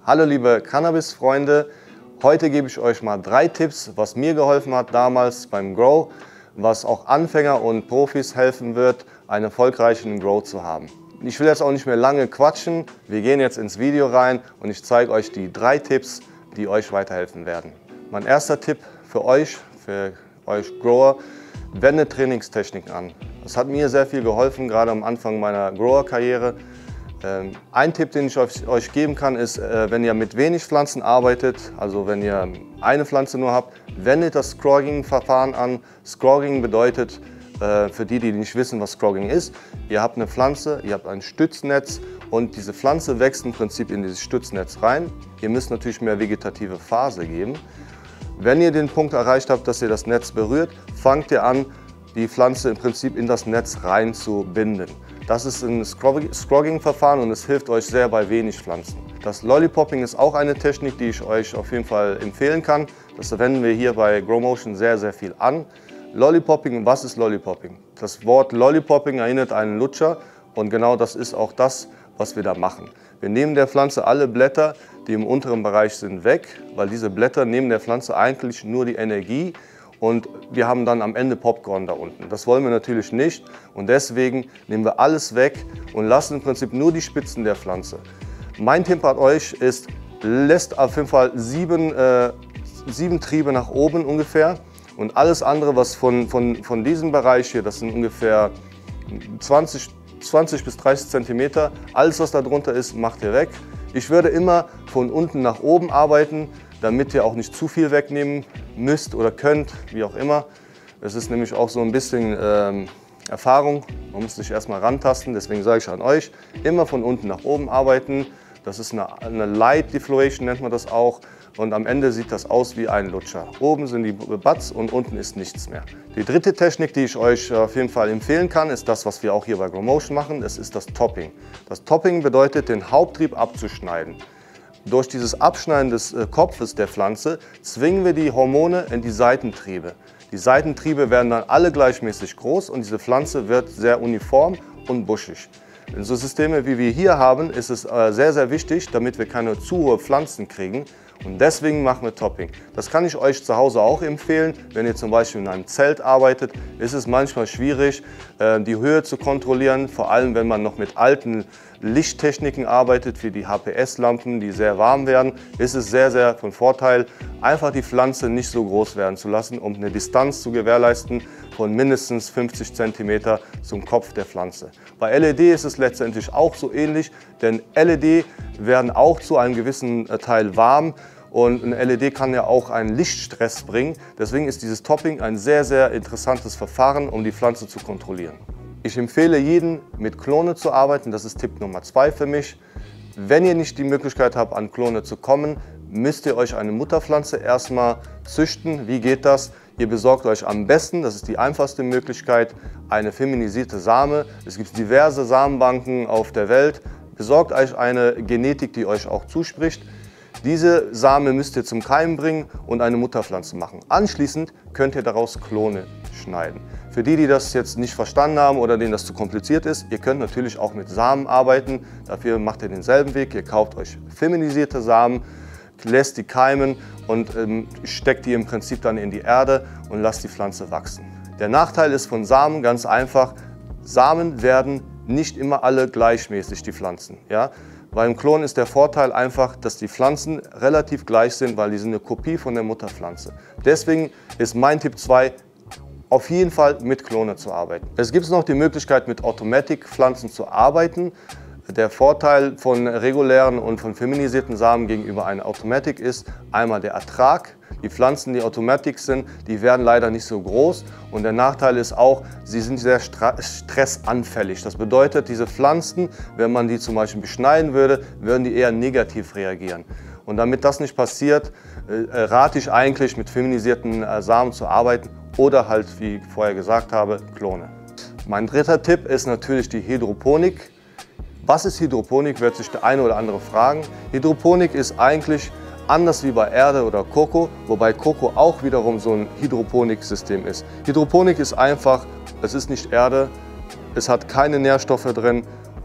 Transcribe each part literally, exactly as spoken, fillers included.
Hallo liebe Cannabis-Freunde, heute gebe ich euch mal drei Tipps, was mir geholfen hat damals beim Grow, was auch Anfänger und Profis helfen wird, einen erfolgreichen Grow zu haben. Ich will jetzt auch nicht mehr lange quatschen, wir gehen jetzt ins Video rein und ich zeige euch die drei Tipps, die euch weiterhelfen werden. Mein erster Tipp für euch, für euch Grower, wende Trainingstechniken an. Das hat mir sehr viel geholfen, gerade am Anfang meiner Grower-Karriere. Ein Tipp, den ich euch geben kann, ist, wenn ihr mit wenig Pflanzen arbeitet, also wenn ihr eine Pflanze nur habt, wendet das Scrogging-Verfahren an. Scrogging bedeutet, für die, die nicht wissen, was Scrogging ist, ihr habt eine Pflanze, ihr habt ein Stütznetz und diese Pflanze wächst im Prinzip in dieses Stütznetz rein. Ihr müsst natürlich mehr vegetative Phase geben. Wenn ihr den Punkt erreicht habt, dass ihr das Netz berührt, fangt ihr an, die Pflanze im Prinzip in das Netz rein zu binden. Das ist ein Scrogging-Verfahren und es hilft euch sehr bei wenig Pflanzen. Das Lollipopping ist auch eine Technik, die ich euch auf jeden Fall empfehlen kann. Das wenden wir hier bei GrowMotion sehr, sehr viel an. Lollipopping, was ist Lollipopping? Das Wort Lollipopping erinnert an einen Lutscher und genau das ist auch das, was wir da machen. Wir nehmen der Pflanze alle Blätter, die im unteren Bereich sind, weg, weil diese Blätter nehmen der Pflanze eigentlich nur die Energie. Und wir haben dann am Ende Popcorn da unten. Das wollen wir natürlich nicht und deswegen nehmen wir alles weg und lassen im Prinzip nur die Spitzen der Pflanze. Mein Tipp an euch ist, lässt auf jeden Fall sieben, äh, sieben Triebe nach oben ungefähr und alles andere, was von, von, von diesem Bereich hier, das sind ungefähr zwanzig, zwanzig bis dreißig Zentimeter, alles was da drunter ist, macht ihr weg. Ich würde immer von unten nach oben arbeiten, damit ihr auch nicht zu viel wegnehmen müsst oder könnt, wie auch immer. Es ist nämlich auch so ein bisschen ähm, Erfahrung, man muss sich erstmal rantasten, deswegen sage ich an euch, immer von unten nach oben arbeiten. Das ist eine, eine Light Deflowation, nennt man das auch. Und am Ende sieht das aus wie ein Lutscher. Oben sind die Buds und unten ist nichts mehr. Die dritte Technik, die ich euch auf jeden Fall empfehlen kann, ist das, was wir auch hier bei GrowMotion machen. Das ist das Topping. Das Topping bedeutet, den Haupttrieb abzuschneiden. Durch dieses Abschneiden des Kopfes der Pflanze zwingen wir die Hormone in die Seitentriebe. Die Seitentriebe werden dann alle gleichmäßig groß und diese Pflanze wird sehr uniform und buschig. In so Systeme wie wir hier haben, ist es sehr, sehr wichtig, damit wir keine zu hohe Pflanzen kriegen. Und deswegen machen wir Topping. Das kann ich euch zu Hause auch empfehlen. Wenn ihr zum Beispiel in einem Zelt arbeitet, ist es manchmal schwierig, die Höhe zu kontrollieren. Vor allem, wenn man noch mit alten Lichttechniken arbeitet, wie die H P S-Lampen, die sehr warm werden, ist es sehr, sehr von Vorteil, einfach die Pflanze nicht so groß werden zu lassen, um eine Distanz zu gewährleisten von mindestens fünfzig Zentimeter zum Kopf der Pflanze. Bei L E D ist es letztendlich auch so ähnlich, denn L E D werden auch zu einem gewissen Teil warm. Und ein L E D kann ja auch einen Lichtstress bringen. Deswegen ist dieses Topping ein sehr, sehr interessantes Verfahren, um die Pflanze zu kontrollieren. Ich empfehle jedem, mit Klone zu arbeiten. Das ist Tipp Nummer zwei für mich. Wenn ihr nicht die Möglichkeit habt, an Klone zu kommen, müsst ihr euch eine Mutterpflanze erstmal züchten. Wie geht das? Ihr besorgt euch am besten, das ist die einfachste Möglichkeit, eine feminisierte Same. Es gibt diverse Samenbanken auf der Welt. Besorgt euch eine Genetik, die euch auch zuspricht. Diese Same müsst ihr zum Keimen bringen und eine Mutterpflanze machen. Anschließend könnt ihr daraus Klone schneiden. Für die, die das jetzt nicht verstanden haben oder denen das zu kompliziert ist, ihr könnt natürlich auch mit Samen arbeiten. Dafür macht ihr denselben Weg. Ihr kauft euch feminisierte Samen, lässt die keimen und ähm, steckt die im Prinzip dann in die Erde und lasst die Pflanze wachsen. Der Nachteil ist von Samen ganz einfach, Samen werden nicht immer alle gleichmäßig, die Pflanzen. Ja? Beim Klon ist der Vorteil einfach, dass die Pflanzen relativ gleich sind, weil die sind eine Kopie von der Mutterpflanze. Deswegen ist mein Tipp zwei, auf jeden Fall mit Klone zu arbeiten. Es gibt noch die Möglichkeit, mit Automatic-Pflanzen zu arbeiten. Der Vorteil von regulären und von feminisierten Samen gegenüber einer Automatic ist einmal der Ertrag. Die Pflanzen, die Automatic sind, die werden leider nicht so groß und der Nachteil ist auch, sie sind sehr stressanfällig. Das bedeutet, diese Pflanzen, wenn man die zum Beispiel beschneiden würde, würden die eher negativ reagieren. Und damit das nicht passiert, äh, rate ich eigentlich, mit feminisierten äh, Samen zu arbeiten oder halt, wie ich vorher gesagt habe, Klone. Mein dritter Tipp ist natürlich die Hydroponik. Was ist Hydroponik, wird sich der eine oder andere fragen. Hydroponik ist eigentlich anders wie bei Erde oder Koko, wobei Koko auch wiederum so ein Hydroponiksystem ist. Hydroponik ist einfach, es ist nicht Erde, es hat keine Nährstoffe drin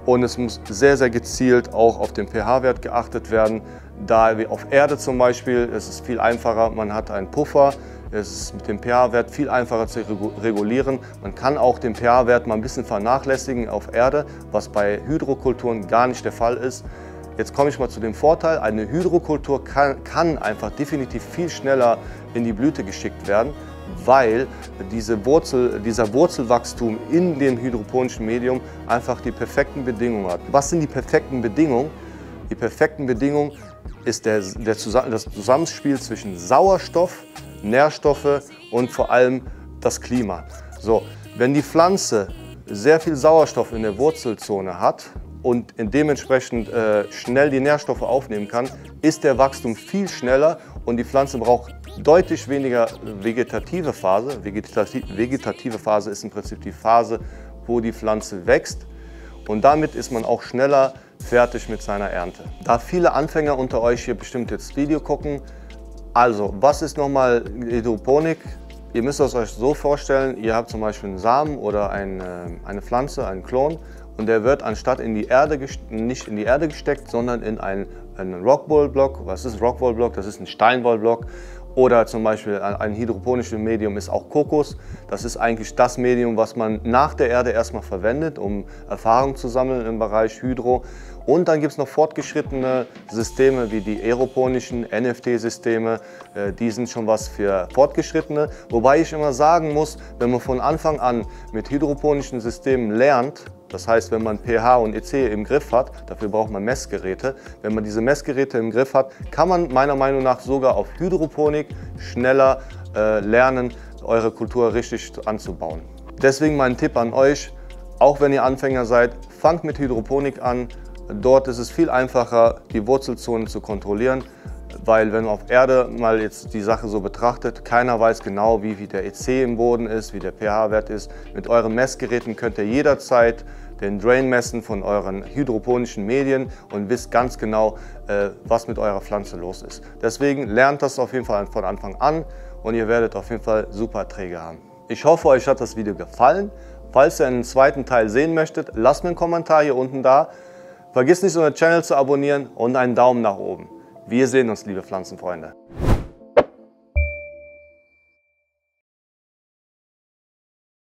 Und es muss sehr, sehr gezielt auch auf den pH-Wert geachtet werden. Da wie auf Erde zum Beispiel, es ist viel einfacher, man hat einen Puffer, es ist mit dem pH-Wert viel einfacher zu regulieren. Man kann auch den pH-Wert mal ein bisschen vernachlässigen auf Erde, was bei Hydrokulturen gar nicht der Fall ist. Jetzt komme ich mal zu dem Vorteil, eine Hydrokultur kann, kann einfach definitiv viel schneller in die Blüte geschickt werden, weil diese Wurzel, dieser Wurzelwachstum in dem hydroponischen Medium einfach die perfekten Bedingungen hat. Was sind die perfekten Bedingungen? Die perfekten Bedingungen ist der, der, das Zusammenspiel zwischen Sauerstoff, Nährstoffe und vor allem das Klima. So, wenn die Pflanze sehr viel Sauerstoff in der Wurzelzone hat und dementsprechend äh, schnell die Nährstoffe aufnehmen kann, ist der Wachstum viel schneller und die Pflanze braucht deutlich weniger vegetative Phase. Vegetative, vegetative Phase ist im Prinzip die Phase, wo die Pflanze wächst, und damit ist man auch schneller fertig mit seiner Ernte. Da viele Anfänger unter euch hier bestimmt jetzt das Video gucken, also was ist nochmal Hydroponik? Ihr müsst es euch so vorstellen, ihr habt zum Beispiel einen Samen oder eine, eine Pflanze, einen Klon, und der wird anstatt in die Erde, nicht in die Erde gesteckt, sondern in einen, einen Rockwool-Block. Was ist Rockwool-Block? Das ist ein Steinwoll-Block. Oder zum Beispiel ein hydroponisches Medium ist auch Kokos. Das ist eigentlich das Medium, was man nach der Erde erstmal verwendet, um Erfahrung zu sammeln im Bereich Hydro. Und dann gibt es noch fortgeschrittene Systeme wie die aeroponischen N F T-Systeme. Die sind schon was für Fortgeschrittene. Wobei ich immer sagen muss, wenn man von Anfang an mit hydroponischen Systemen lernt, das heißt, wenn man pH und E C im Griff hat, dafür braucht man Messgeräte. Wenn man diese Messgeräte im Griff hat, kann man meiner Meinung nach sogar auf Hydroponik schneller äh, lernen, eure Kultur richtig anzubauen. Deswegen mein Tipp an euch, auch wenn ihr Anfänger seid, fangt mit Hydroponik an. Dort ist es viel einfacher, die Wurzelzonen zu kontrollieren, weil wenn man auf Erde mal jetzt die Sache so betrachtet, keiner weiß genau, wie, wie der E C im Boden ist, wie der pH-Wert ist. Mit euren Messgeräten könnt ihr jederzeit den Drain messen von euren hydroponischen Medien und wisst ganz genau, äh, was mit eurer Pflanze los ist. Deswegen lernt das auf jeden Fall von Anfang an und ihr werdet auf jeden Fall super Erträge haben. Ich hoffe, euch hat das Video gefallen. Falls ihr einen zweiten Teil sehen möchtet, lasst mir einen Kommentar hier unten da. Vergiss nicht, unseren Channel zu abonnieren und einen Daumen nach oben. Wir sehen uns, liebe Pflanzenfreunde.